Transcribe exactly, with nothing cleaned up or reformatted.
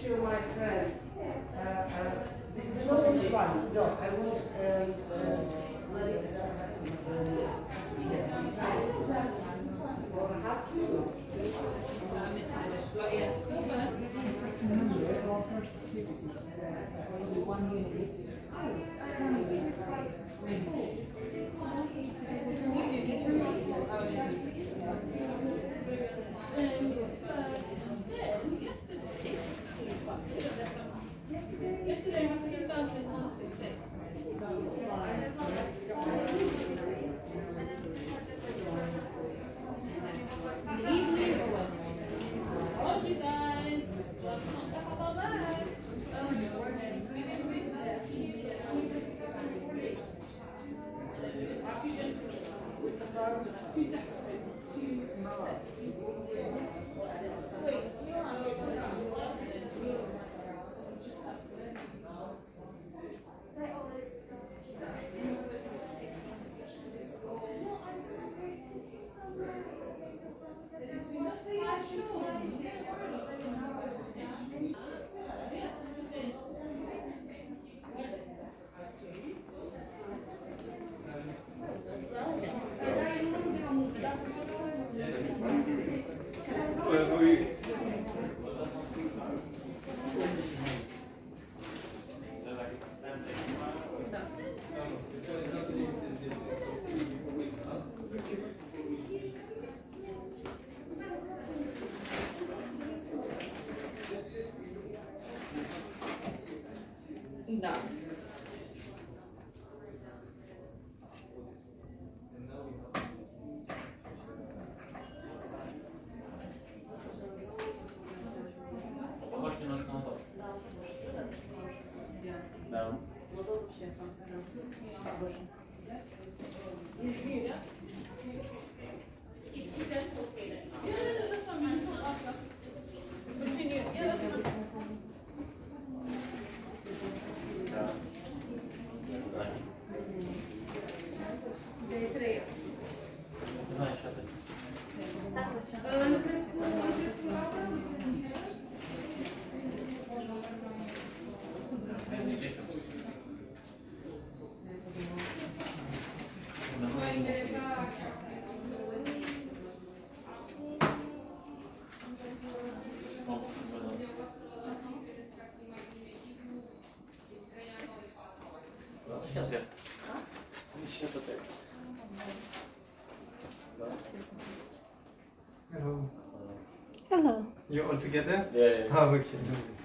you, my friend. Uh, uh, the lowest one. No, I was. Uh, Yesterday was two thousand sixteen. In the evening or when? I told you guys, this club's not that about that. Oh, no. We didn't read that. Two seconds. Two seconds. Wait. No. No. Сейчас я. Сейчас опять. Hello. You all together? Yeah, yeah. Oh, okay.